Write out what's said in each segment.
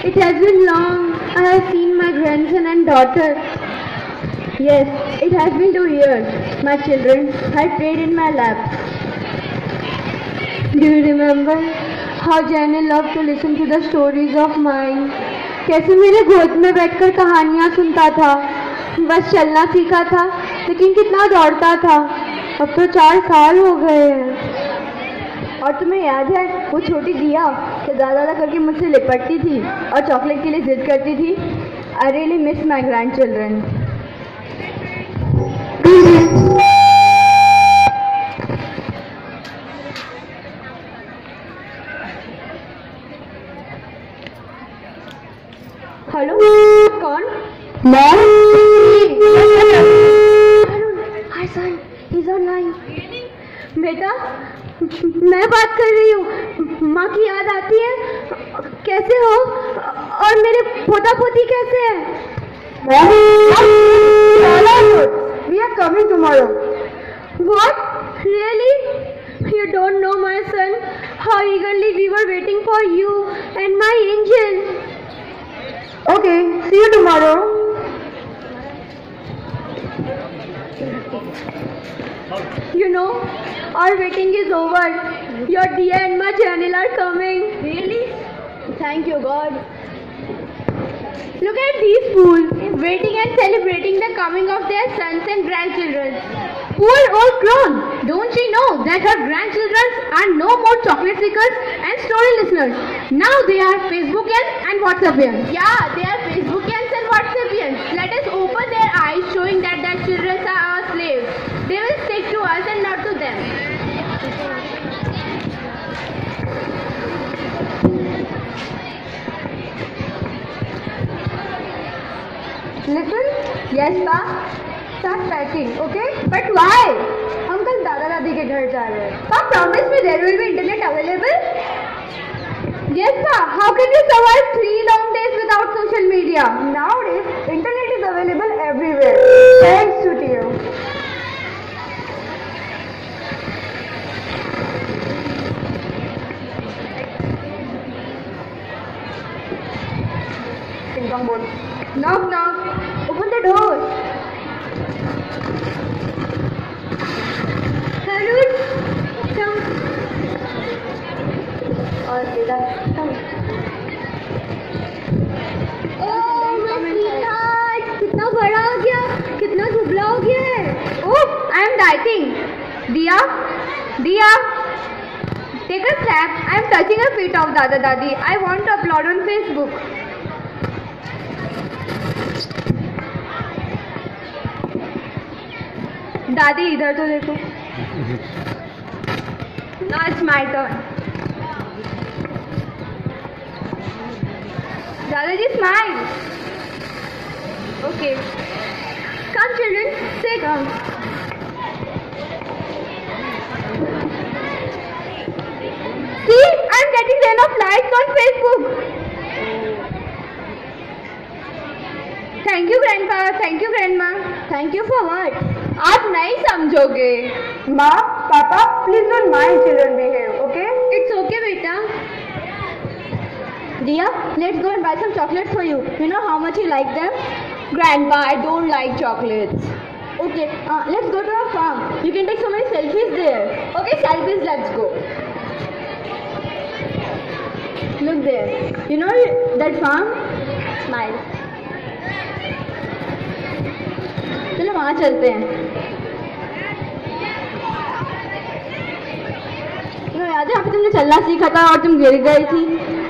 It has been long. I have seen my grandson and daughter. Yes, it has been 2 years. My children had played in my lap. Do you remember how Jenny loved to listen to the stories of mine? कैसे मेरे गोद में बैठकर कहानियाँ सुनता था. बस चलना सीखा था, लेकिन कितना दौड़ता था. अब तो 4 साल हो गए हैं. और तुम्हें याद है वो छोटी दिया जो दादा करके मुझसे लिपटती थी और चॉकलेट के लिए जिद करती थी? I really miss my grandchildren. Hello, कौन? Mom? Hi son, he's online. बेटा, मैं बात कर रही हूँ. माँ की याद आती है? कैसे हो? और मेरे पोता पोती कैसे हैं? We are coming tomorrow. What? Really? You don't know, my son, how eagerly we were waiting for you and my angel. Okay, see you tomorrow. You know, our waiting is over. Your Dia and my channel are coming. Really? Thank you, God. Look at these fools, waiting and celebrating the coming of their sons and grandchildren. Poor old crone! Don't she know that her grandchildren are no more chocolate seekers and story listeners? Now they are Facebookians and Whatsappians. Yeah, they are Facebookians and Whatsappians. Let us open their eyes, showing that their children are our slaves. They will stick to us and not to them. Listen, Yes, Pa? start packing, okay? But why? हम कल दादा दादी के घर जा रहे हैं. Pa, promise me there will be internet available? Yes, Pa. How can we survive 3 long days without social media? Nowadays, internet is available everywhere. Thanks to you. Ping pong ball. Knock, knock. Open the door. Harun, come. और बेटा, come. Oh, my sweetheart. कितना बड़ा हो गया, कितना दुबला हो गया है. Oh, I am dieting. Dia, Dia. Take a snap. I am touching a feet of Dada Dadi. I want to upload on Facebook. दादी इधर तो देखो. Now it's my turn. दादाजी smile. Okay. Come children, sit. Come. See, I'm getting rain of likes on Facebook. Thank you grandpa, thank you grandma. Thank you for what? आप नहीं समझोगे. Ma, Papa, please don't mind children behave, okay? It's okay बेटा. Dia, let's go and buy some chocolates for you. You know how much you like them? Grandpa, I don't like chocolates. Okay, let's go to our farm. You can take so many selfies there. Okay, selfies, let's go. Look there. You know that farm? Smile. चलो वहाँ चलते हैं. तुम्हें याद है यहाँ पे तुमने चलना सीखा था और तुम गिर गई थी.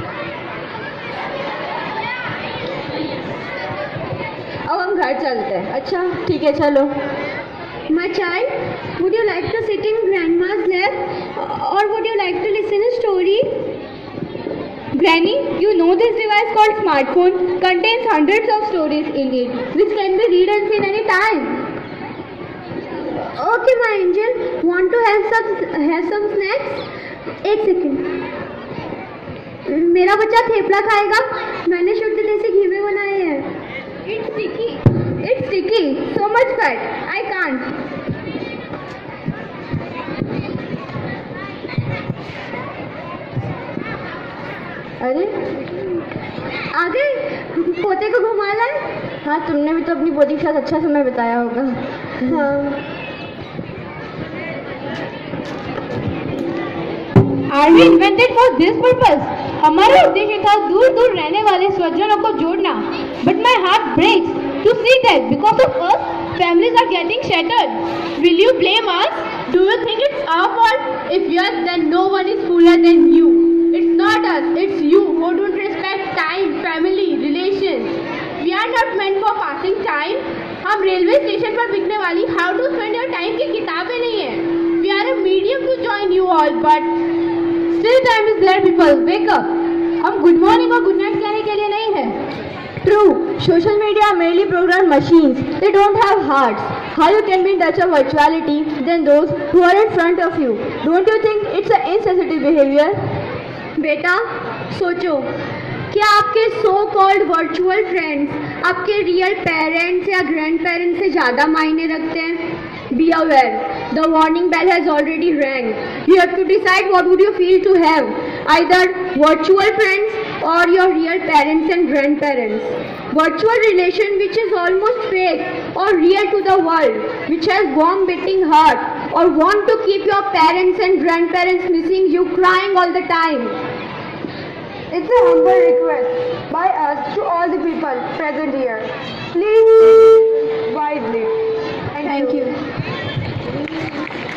अब हम घर चलते हैं. अच्छा ठीक है चलो. My child, would you like to sit in grandma's lap or would you like to listen a story? Granny, you know this device called smartphone contains hundreds of stories in it, which can be read and seen any time. Okay, my angel, want to have some snacks? एक second. मेरा बच्चा थेपला खाएगा. मैंने शुद्ध देसी घी में बनाए हैं. It's sticky. It's sticky. So much fat. I can't. अरे आ गए, पोते को घुमा लाए। हाँ, तुमने भी तो अपनी पोती के साथ अच्छा समय बिताया होगा। हाँ। Are we invented for this purpose? हमारा उद्देश्य था दूर दूर रहने वाले स्वजनों को जोड़ना. But my heart breaks to see that because of us, families are getting shattered. Will you blame us? Do you think it's our fault? If yes, then no one is cooler than you. It's not us, it's you who don't respect time, family, relations. We are not meant for passing time. हम railway station पर बिकने वाली How to Spend Your Time की किताबें नहीं हैं. We are a medium to join you all, but still time is there, people. Wake up. हम good morning और good night कहने के लिए नहीं है. True. Social media are merely programmed machines. They don't have hearts. How you can be in touch of virtuality than those who are in front of you? Don't you think it's an insensitive behavior? बेटा सोचो, क्या आपके so called virtual friends आपके real parents या grandparents से ज़्यादा मायने रखते हैं? Be aware, the warning bell has already rang. You have to decide what would you feel to have, either virtual friends or your real parents and grandparents. Virtual relation which is almost fake or real to the world, which has warm beating heart or want to keep your parents and grandparents missing you crying all the time. It's a humble request by us to all the people present here. Please choose wisely. Thank you.